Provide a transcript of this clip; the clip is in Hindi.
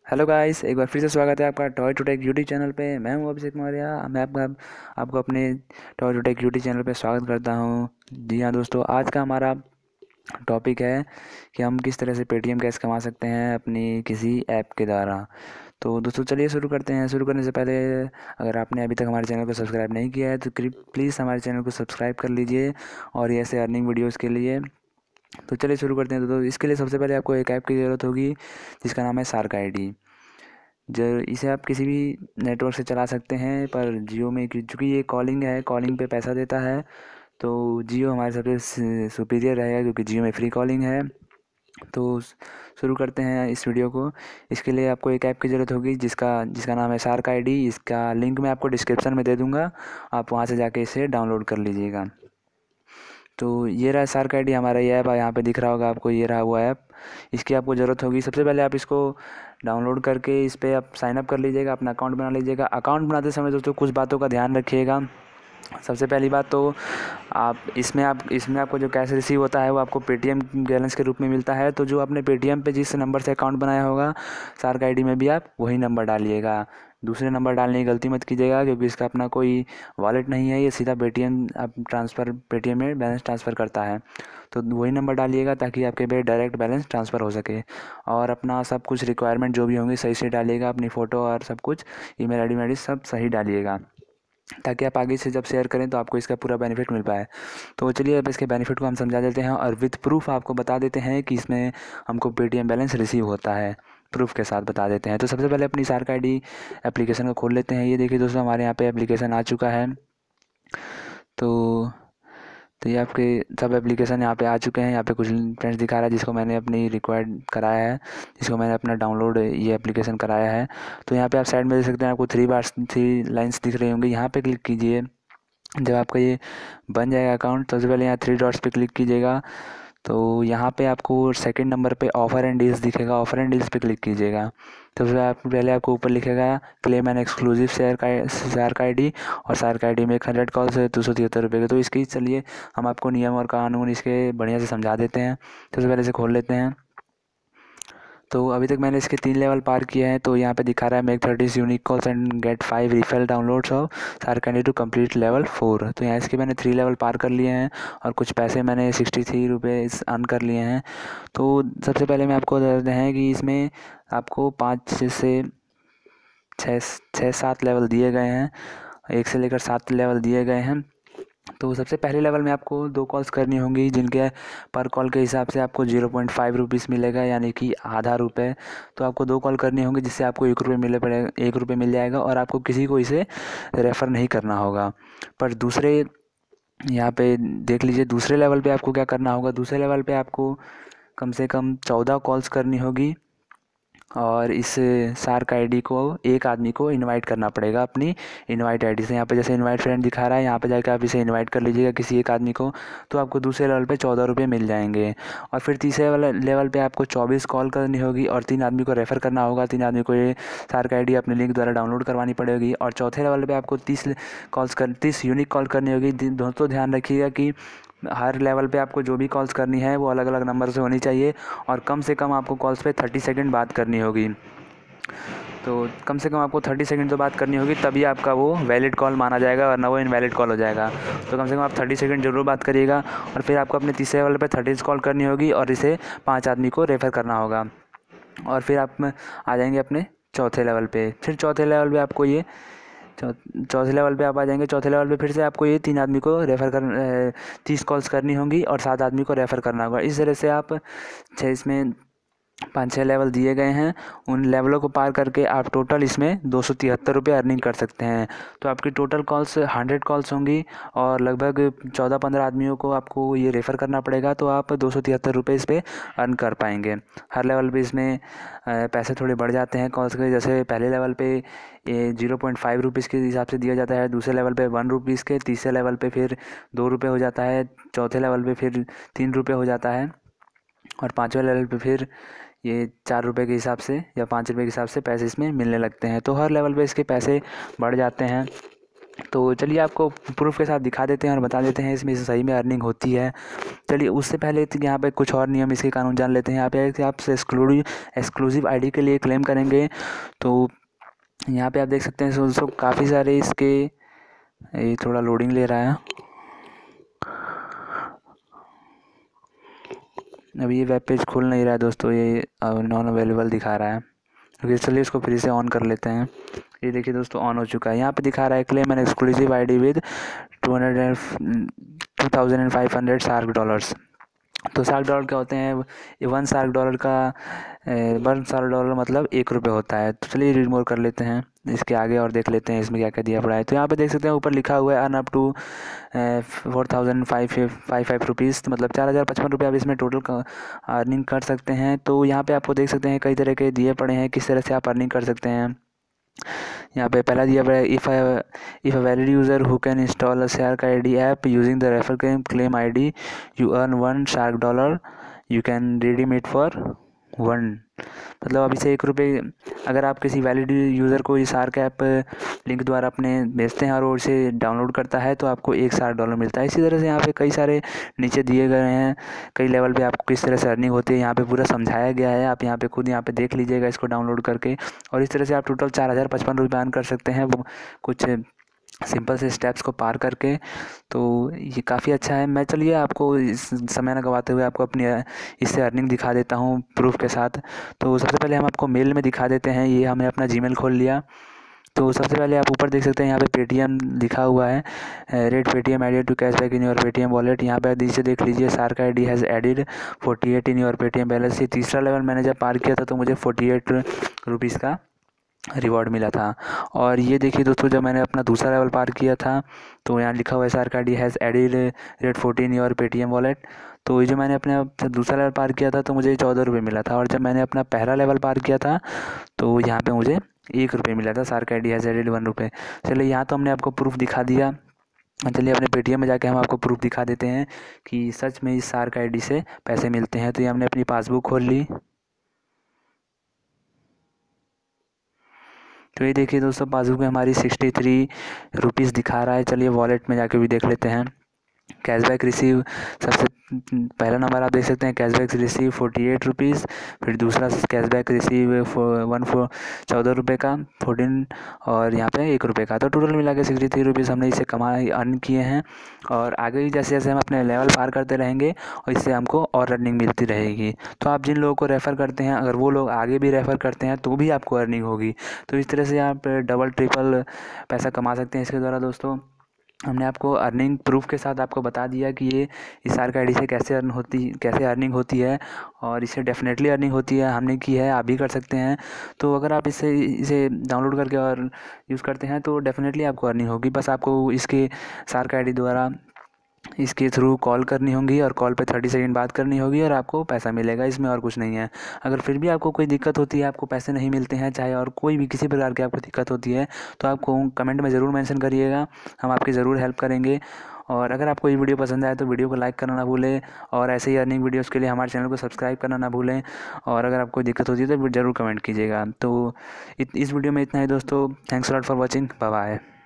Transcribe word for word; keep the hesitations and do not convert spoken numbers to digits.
हेलो गाइस, एक बार फिर से स्वागत है आपका toy to tech YouTube channel पे। मैं हूं अभिषेक मौर्य। मैं आपका आपको अपने toy to tech YouTube channel पे स्वागत करता हूं। जी हाँ दोस्तों, आज का हमारा टॉपिक है कि हम किस तरह से पेटीएम कैश कमा सकते हैं अपनी किसी ऐप के द्वारा। तो दोस्तों चलिए शुरू करते हैं। शुरू करने से पहले अगर आपने अभी तक हमारे चैनल को सब्सक्राइब नहीं किया है तो प्लीज़ हमारे चैनल को सब्सक्राइब कर लीजिए और ये ऐसे अर्निंग वीडियोज़ के लिए। तो चलिए शुरू करते हैं। तो इसके लिए सबसे पहले आपको एक ऐप की ज़रूरत होगी जिसका नाम है शार्क आईडी। जो इसे आप किसी भी नेटवर्क से चला सकते हैं, पर जियो में चूँकि ये कॉलिंग है, कॉलिंग पे पैसा देता है, तो जियो हमारे सबसे सुपीरियर रहेगा क्योंकि जियो में फ्री कॉलिंग है। तो शुरू करते हैं इस वीडियो को। इसके लिए आपको एक ऐप की ज़रूरत होगी जिसका जिसका नाम है शार्क आईडी। इसका लिंक मैं आपको डिस्क्रिप्शन में दे दूँगा, आप वहाँ से जाके इसे डाउनलोड कर लीजिएगा। तो ये रहा शार्क आईडी, हमारा ये ऐप यहाँ पे दिख रहा होगा आपको, ये रहा हुआ ऐप। इसकी आपको ज़रूरत होगी। सबसे पहले आप इसको डाउनलोड करके इस पर आप साइनअप कर लीजिएगा, अपना अकाउंट बना लीजिएगा। अकाउंट बनाते समय दोस्तों कुछ बातों का ध्यान रखिएगा। सबसे पहली बात तो आप इसमें आप इसमें आपको जो कैश रिसीव होता है वो आपको पेटीएम बैलेंस के रूप में मिलता है। तो जो आपने पेटीएम पे जिस नंबर से अकाउंट बनाया होगा शार्क आईडी में भी आप वही नंबर डालिएगा। दूसरे नंबर डालने की गलती मत कीजिएगा क्योंकि इसका अपना कोई वॉलेट नहीं है, ये सीधा पेटीएम आप ट्रांसफ़र पेटीएम में बैलेंस ट्रांसफ़र करता है। तो वही नंबर डालिएगा ताकि आपके पे डायरेक्ट बैलेंस ट्रांसफ़र हो सके। और अपना सब कुछ रिक्वायरमेंट जो भी होंगी सही से डालिएगा, अपनी फ़ोटो और सब कुछ, ईमेल आईडी मेल सब सही डालिएगा ताकि आप आगे से जब शेयर करें तो आपको इसका पूरा बेनिफिट मिल पाए। तो चलिए अब इसके बेनिफिट को हम समझा देते हैं और विद प्रूफ आपको बता देते हैं कि इसमें हमको पेटीएम बैलेंस रिसीव होता है, प्रूफ के साथ बता देते हैं। तो सबसे पहले अपनी शार्क आईडी एप्लीकेशन को खोल लेते हैं। ये देखिए दोस्तों, हमारे यहाँ पे एप्लीकेशन आ चुका है। तो तो ये आपके सब एप्लीकेशन यहाँ पे आ चुके हैं। यहाँ पे कुछ फ्रेंड्स दिखा रहा है जिसको मैंने अपनी रिक्वायर्ड कराया है, जिसको मैंने अपना डाउनलोड ये एप्लीकेशन कराया है। तो यहाँ पे आप साइड में देख सकते हैं, आपको थ्री बार्स थ्री लाइंस दिख रही होंगी, यहाँ पे क्लिक कीजिए। जब आपका ये बन जाएगा अकाउंट तो सबसे पहले यहाँ थ्री डॉट्स पे क्लिक कीजिएगा। तो यहाँ पे आपको सेकंड नंबर पे ऑफ़र एंड डील्स दिखेगा, ऑफ़र एंड डील्स पे क्लिक कीजिएगा। तो फिर आप पहले आपको ऊपर लिखेगा क्लेम एन एक्सक्लूसिव शेयर का शार्क आईडी, और शार्क आईडी में एक हंड्रेड कॉल्स है दो सौ तिहत्तर रुपये के। तो इसकी चलिए हम आपको नियम और कानून इसके बढ़िया से समझा देते हैं। सबसे पहले इसे खोल लेते हैं। तो अभी तक मैंने इसके तीन लेवल पार किए हैं। तो यहाँ पे दिखा रहा है make thirty unique calls and get five refill downloads of shark ID to complete level four. तो यहाँ इसके मैंने थ्री लेवल पार कर लिए हैं और कुछ पैसे मैंने सिक्सटी थ्री रुपये अर्न कर लिए हैं। तो सबसे पहले मैं आपको बता देते हैं कि इसमें आपको पाँच से छः छः सात लेवल दिए गए हैं, एक से लेकर सात लेवल दिए गए हैं। तो सबसे पहले लेवल में आपको दो कॉल्स करनी होंगी जिनके पर कॉल के हिसाब से आपको जीरो पॉइंट फाइव रुपीज़ मिलेगा, यानी कि आधा रुपये। तो आपको दो कॉल करनी होंगी जिससे आपको एक रुपये मिले पड़ेगा एक रुपये मिल जाएगा और आपको किसी को इसे रेफ़र नहीं करना होगा। पर दूसरे यहाँ पे देख लीजिए, दूसरे लेवल पे आपको क्या करना होगा। दूसरे लेवल पे आपको कम से कम चौदह कॉल्स करनी होगी और इस शार्क आईडी को एक आदमी को इनवाइट करना पड़ेगा अपनी इनवाइट आईडी से। यहाँ पे जैसे इनवाइट फ्रेंड दिखा रहा है, यहाँ पे जाकर आप इसे इनवाइट कर लीजिएगा किसी एक आदमी को, तो आपको दूसरे लेवल पे चौदह रुपये मिल जाएंगे। और फिर तीसरे वाले लेवल पे आपको चौबीस कॉल करनी होगी और तीन आदमी को रेफ़र करना होगा। तीन आदमी को ये शार्क आईडी अपने लिंक द्वारा डाउनलोड करवानी पड़ेगी। और चौथे लेवल पर आपको तीस कॉल्स कर तीस यूनिक कॉल करनी होगी। दोस्तों ध्यान रखिएगा कि हर लेवल पे आपको जो भी कॉल्स करनी है वो अलग अलग नंबर से होनी चाहिए और कम से कम आपको कॉल्स पे थर्टी सेकंड बात करनी होगी। तो कम से कम आपको थर्टी सेकंड तो बात करनी होगी, तभी आपका वो वैलिड कॉल माना जाएगा वरना वो इनवैलिड कॉल हो जाएगा। तो कम से कम आप थर्टी सेकंड ज़रूर बात करिएगा। और फिर आपको अपने तीसरे लेवल पे थर्टी कॉल करनी होगी और इसे पाँच आदमी को रेफ़र करना होगा। और फिर आप आ जाएंगे अपने चौथे लेवल पे। फिर चौथे लेवल पे आपको ये चौथे लेवल पे आप आ जाएंगे। चौथे लेवल पे फिर से आपको ये तीन आदमी को रेफ़र कर तीस कॉल्स करनी होंगी और सात आदमी को रेफ़र करना होगा। इस तरह से आप छः इसमें पाँच छः लेवल दिए गए हैं, उन लेवलों को पार करके आप टोटल इसमें दो सौ तिहत्तर रुपये अर्निंग कर सकते हैं। तो आपकी टोटल कॉल्स हंड्रेड कॉल्स होंगी और लगभग चौदह पंद्रह आदमियों को आपको ये रेफ़र करना पड़ेगा, तो आप दो सौ तिहत्तर रुपये इस पर अर्न कर पाएंगे। हर लेवल पे इसमें पैसे थोड़े बढ़ जाते हैं कॉल्स के। जैसे पहले लेवल पे ये जीरो पॉइंट फाइव रुपीज़ के हिसाब से दिया जाता है, दूसरे लेवल पे वन रुपीज़ के, तीसरे लेवल पे फिर दो रुपये हो जाता है, चौथे लेवल पे फिर तीन रुपये हो जाता है और पाँचवें लेवल पे फिर ये चार रुपये के हिसाब से या पाँच रुपये के हिसाब से पैसे इसमें मिलने लगते हैं। तो हर लेवल पे इसके पैसे बढ़ जाते हैं। तो चलिए आपको प्रूफ के साथ दिखा देते हैं और बता देते हैं इसमें सही में अर्निंग होती है। चलिए उससे पहले तो यहाँ पे कुछ और नियम इसके कानून जान लेते हैं। यहाँ पे कि आप एक्सक्लूसिव एक्सक्लूसिव आईडी के लिए क्लेम करेंगे तो यहाँ पे आप देख सकते हैं दोस्तों काफ़ी सारे इसके, ये थोड़ा लोडिंग ले रहा है, अभी ये वेब पेज खुल नहीं रहा है दोस्तों, ये नॉन अवेलेबल दिखा रहा है। ओके चलिए इसको फिर से ऑन कर लेते हैं। ये देखिए दोस्तों ऑन हो चुका है। यहाँ पे दिखा रहा है claim an exclusive ID with two hundred and two thousand and five hundred shark dollars. तो शार्क डॉलर क्या होते हैं, ये वन शार्क डॉलर का वन शार्क डॉलर मतलब एक रुपये होता है। तो चलिए रीड मोर कर लेते हैं इसके आगे और देख लेते हैं इसमें क्या क्या दिया पड़ा है। तो यहाँ पे देख सकते हैं ऊपर लिखा हुआ है earn up to four thousand five five five rupees, मतलब चार हज़ार पचपन रुपये आप इसमें टोटल अर्निंग कर सकते हैं। तो यहाँ पे आपको देख सकते हैं कई तरह के दिए पड़े हैं किस तरह से आप अर्निंग कर सकते हैं। यहाँ पे पहला दिया पड़ा है if if a valid user who can install a shark ID app using the refer claim claim ID you earn one shark dollar you can redeem it for one, मतलब अभी से एक रुपये अगर आप किसी वैलिड यूज़र को इस शार्क ऐप लिंक द्वारा अपने भेजते हैं और वो इसे डाउनलोड करता है तो आपको एक शार्क डॉलर मिलता है। इसी तरह से यहाँ पे कई सारे नीचे दिए गए हैं, कई लेवल पे आपको किस तरह से अर्निंग होती है यहाँ पे पूरा समझाया गया है। आप यहाँ पे खुद यहाँ पे देख लीजिएगा इसको डाउनलोड करके, और इस तरह से आप टोटल चार हज़ार पचपन रुपये अर्न कर सकते हैं वो कुछ सिंपल से स्टेप्स को पार करके। तो ये काफ़ी अच्छा है। मैं चलिए आपको इस समय न गवाते हुए आपको अपनी इससे अर्निंग दिखा देता हूँ प्रूफ के साथ। तो सबसे पहले हम आपको मेल में दिखा देते हैं। ये हमने अपना जीमेल खोल लिया। तो सबसे पहले आप ऊपर देख सकते हैं यहाँ पे पेटीएम लिखा हुआ है, rate Paytm added to cashback in your Paytm wallet. यहाँ पे नीचे देख लीजिए shark ID has added forty eight in your Paytm balance. ये तीसरा लेवल मैंने जब पार किया था तो मुझे फोर्टी एट रुपीज़ का रिवॉर्ड मिला था। और ये देखिए दोस्तों जब मैंने अपना दूसरा लेवल पार किया था तो यहाँ लिखा हुआ है shark ID has added rate fourteen your Paytm wallet. तो ये जो मैंने अपने दूसरा लेवल पार किया था तो मुझे चौदह रुपये मिला था, और जब मैंने अपना पहला लेवल पार किया था तो यहाँ पे मुझे एक रुपये मिला था। Shark ID has added one रुपये। चलिए यहाँ तो हमने आपको प्रूफ दिखा दिया। चलिए अपने पेटीएम में जाके हम आपको प्रूफ दिखा देते हैं कि सच में इस शार्क आईडी से पैसे मिलते हैं। तो ये हमने अपनी पासबुक खोल ली। तो ये देखिए दोस्तों पासबुक में हमारी सिक्सटी थ्री रुपीज़ दिखा रहा है। चलिए वॉलेट में जाके भी देख लेते हैं। कैशबैक रिसीव सबसे पहला नंबर आप देख सकते हैं, cashback receive forty eight rupees. फिर दूसरा कैशबैक रिसीव वन फोर चौदह रुपये का फोर्टीन, और यहाँ पे एक रुपये का। तो टोटल मिला के सिक्सटी थ्री रुपीज़ हमने इसे कमाए अर्न किए हैं। और आगे भी जैसे जैसे हम अपने लेवल पार करते रहेंगे और इससे हमको और अर्निंग मिलती रहेगी। तो आप जिन लोगों को रेफ़र करते हैं अगर वो लोग आगे भी रेफ़र करते हैं तो भी आपको अर्निंग होगी। तो इस तरह से आप डबल ट्रिपल पैसा कमा सकते हैं इसके द्वारा। दोस्तों हमने आपको अर्निंग प्रूफ के साथ आपको बता दिया कि ये इस शार्क आईडी से कैसे अर्न होती कैसे अर्निंग होती है, और इससे डेफिनेटली अर्निंग होती है। हमने की है, आप भी कर सकते हैं। तो अगर आप इसे इसे डाउनलोड करके और यूज़ करते हैं तो डेफिनेटली आपको अर्निंग होगी। बस आपको इसके शार्क आईडी द्वारा इसके थ्रू कॉल करनी होगी और कॉल पे थर्टी सेकंड बात करनी होगी और आपको पैसा मिलेगा, इसमें और कुछ नहीं है। अगर फिर भी आपको कोई दिक्कत होती है, आपको पैसे नहीं मिलते हैं, चाहे और कोई भी किसी प्रकार की आपको दिक्कत होती है तो आपको कमेंट में ज़रूर मेंशन करिएगा, हम आपकी ज़रूर हेल्प करेंगे। और अगर आपको ये वीडियो पसंद आए तो वीडियो को लाइक करना ना भूलें, और ऐसे ही अर्निंग वीडियोज़ के लिए हमारे चैनल को सब्सक्राइब करना ना भूलें। और अगर आपको दिक्कत होती है तो ज़रूर कमेंट कीजिएगा। तो इस वीडियो में इतना ही दोस्तों। Thanks lot for watching. Bye bye.